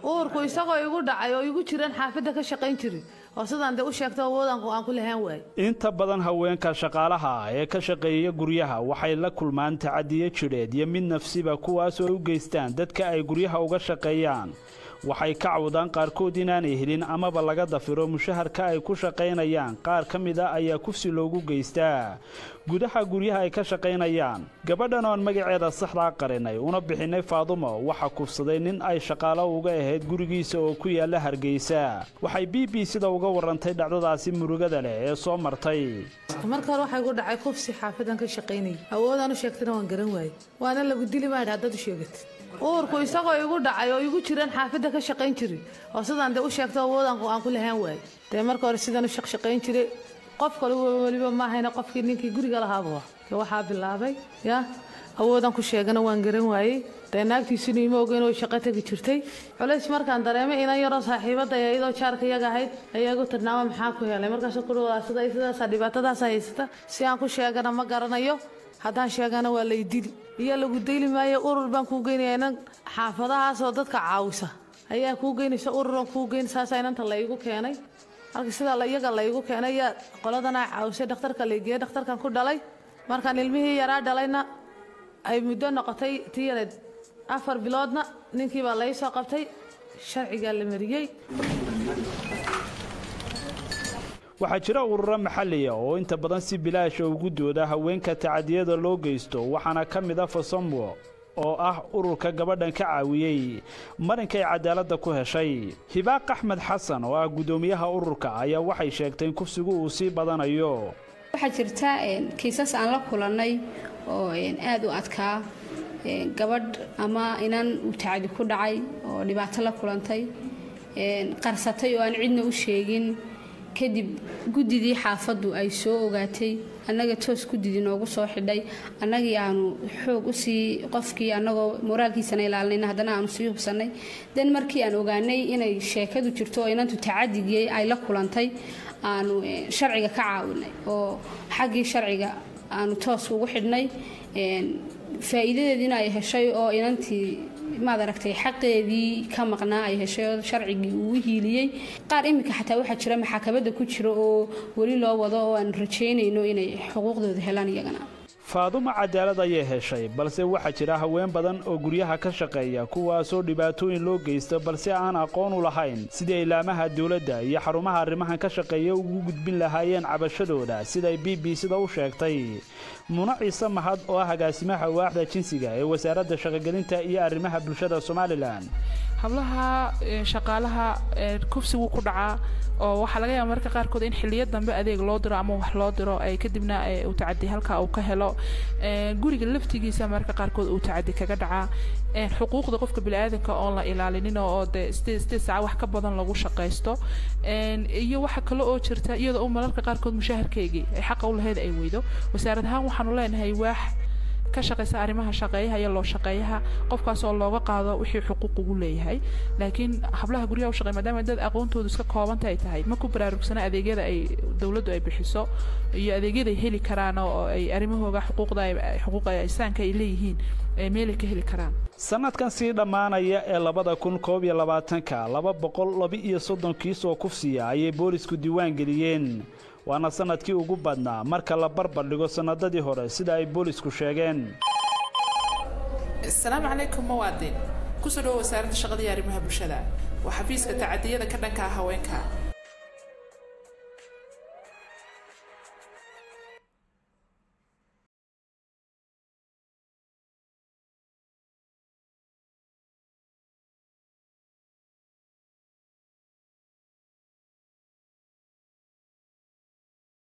uurku isagoo igu dhacay oo igu jiraan xaafadda ka shaqayn jiray oo sidaan u sheegtay awoodan aan ku lahayn waay inta badan haweenka shaqaalaha ee ka shaqeeya guryaha waxay la kulmaan tacadiye jireed iyo mid nafsiba kuwaas oo u geystaan dadka ay guryaha uga shaqeeyaan waxay ka cawdaan qaarkood inaanay helin amaba laga dafiro mushaharka ay ku shaqaynayaan qaar ka mid ah ayaa kufsi loogu geystaa gudaha guryaha ay ka shaqaynayaan gabadhan oo magaceeda saxda qarinay una bixinay Faadumo waxa kufsaday nin ay shaqaalo uga ahayd gurigiisa oo ku yaala Hargeysa waxay BBC-da uga warantay dhacdadaasi murugada leh ee soo martay marka waxay ku dhacay kufsi xaafadan ka shaqaynay awoodaan u sheegtay waan garan waayay waana lagu dili ma dad u sheegatay uurku isagoo igu dhacay oo igu jiraan xaafadda ka shaqayn jiray oo sidaan u sheegtay awoodan aan ku lahayn waay marka hore sidaan u shaqayn jiray qof kale waliba ma hayna qofkii ninkii guriga lahaaba waxa bilaabay awoodan ku sheegana waan garan waayay naagtiisuna ima ogeyn oo shaqo tagi jirtay culays markaan dareemay inaan yaro saaxiibada iyadoo jaarka iyaga ahayd ayagu tirnaama maxaa ku helay markaas ku dhawaada sidaas dhibaatadaas haysata si aan ku sheegana ma garanayo haddaan sheegana waa la idili iyo lagu dayli maayo urur baan ku geynayaa xaafadahaas oo dadka caawisa ayaa ku geynaysa ururan ku geynaysa inanta la igu keenay halka sida la iyaga la igu keenay qoladana caawisa dhakhtarka la geeyay dhakhtarkan ku dhalay markaan ilmihii yaraa dhalayna ay muddo noqotay tiyareed 4 biloodna ninkii baa la soo qabtay sharciga la mariyay waxaa jira ururo maxalli ah oo inta badan si bilaash ugu dooda haweenka tacadiyada loo geysto waxaana ka mid ah Fasamwo oo ah ururka gabadhan ka caawiyay marinkay cadaaladda ku heshay Hibaaq Axmed Xasan oo ah gudoomiyaha ururka ayaa waxay sheegtay in kufsigu uu sii badanayo waxaa jirta kiisas aan la kulanay oo aad u adkaa gabadh ama inaan u tacadi ku dhacay oo dhibaato la kulantay qarsatay oo aan cidna u sheegin kadib gudidii xaafadu ay soo ogaatay annaga toos gudidii noogu soo xidhay annagii aanu xoog u sii qofkii annagoo moraalkiisana ilaalinayna haddana aanu sii hubsanay dan markii aan ogaanay inay sheekadu jirto oo inantu tacadigii ay la kulantay aanu sharciga ka caawinay oo xaggii sharciga aanu toos ugu xidhnay faa'iidadeedina ay heshay oo inantii maad aragtay xaqeedii ka maqnaa ay heshay sharcigii uu hiiliyay qaar imika xataa waxa jira maxkamadda ku jira oo wali loo wado oo aan rajeynayno inay xuquuqdooda helaan iyagana Faadumo cadaalad ayay heshay balse waxa jira haween badan oo guryaha ka shaqeeya kuwaas oo dhibaatooyin loo geysto balse aan aqoon u lahayn sidii ilaamaha dawladda iyo xarumaha arrimahan ka shaqeeya ugu gudbin lahaayeen cabashadooda sida BBC-da u sheegtay Muna Ciise Mahad oo ah agaasimaha waaxda jinsiga ee wasaaradda shaqagelinta iyo arrimaha bulshada Soomaaliland hablaha shaqaalaha kufsigu ku dhacaa oo waxa laga yaabaa marka qaarkood in xilliyada dambe adeeg loo diro ama wax loo diro ay kadibna uu tacadi halka uu ka helo guriga laftigiisa marka qaarkood uu tacadi kaga dhacaa xuquuqda qofka bini'aadamka oo la ilaalinin oo saac wax ka badan lagu shaqeysto iyo waxa kale oo jirta iyadoo mararka qaarkood mushaharkeegi ay xaq u lahayd ay weydo wasaaradahan waxaanu leenahay waax ka shaqeysa arrimaha shaqeeyaha iyo loo shaqeeyaha qofkaas oo looga qaado wixii xuquuq ugu leeyahay laakiin hablaha guriga u shaqeeya maadaama dad aqoontoodu iska kooban tahay ma ku baraarugsana adeegyada ay dawladdu ay bixiso iyo adeegyada ay heli karaan oo ay arrimahooda xuquuqda insaanka ay leeyihiin ay meel ka heli karaan sanadkan sii dhamaanaya ee 2022 232 kiis oo kufsiya ayay boolisku diiwaan geliyeen waana sanadkii ugu badnaa marka la barbar dhigo sanadadii hore sida ay boolisku sheegeen Assalaamu calaykum muwaadin ku soo dhawaad wasaaradda shaqada iyo arrimaha bulshada waxa xafiiska tacadiyada ka dhanka haweenka